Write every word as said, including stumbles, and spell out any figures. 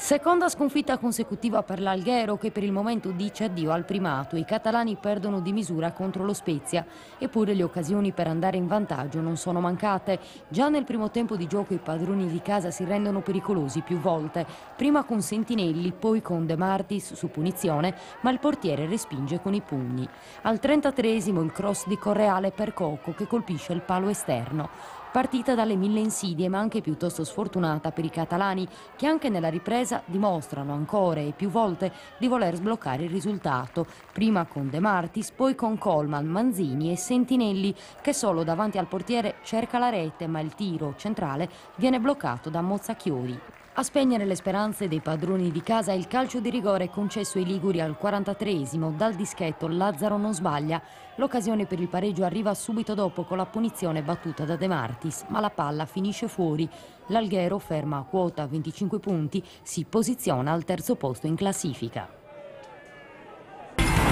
Seconda sconfitta consecutiva per l'Alghero che per il momento dice addio al primato. I catalani perdono di misura contro lo Spezia, eppure le occasioni per andare in vantaggio non sono mancate. Già nel primo tempo di gioco i padroni di casa si rendono pericolosi più volte, prima con Sentinelli, poi con De Martis su punizione, ma il portiere respinge con i pugni. Al trentatreesimo il cross di Correale per Cocco che colpisce il palo esterno. Partita dalle mille insidie ma anche piuttosto sfortunata per i catalani che anche nella ripresa dimostrano ancora e più volte di voler sbloccare il risultato, prima con De Martis, poi con Coleman, Manzini e Sentinelli che solo davanti al portiere cerca la rete ma il tiro centrale viene bloccato da Mozzachiori. A spegnere le speranze dei padroni di casa il calcio di rigore concesso ai liguri al quarantatreesimo. Dal dischetto Lazzaro non sbaglia. L'occasione per il pareggio arriva subito dopo con la punizione battuta da De Martis, ma la palla finisce fuori. L'Alghero ferma a quota venticinque punti, si posiziona al terzo posto in classifica.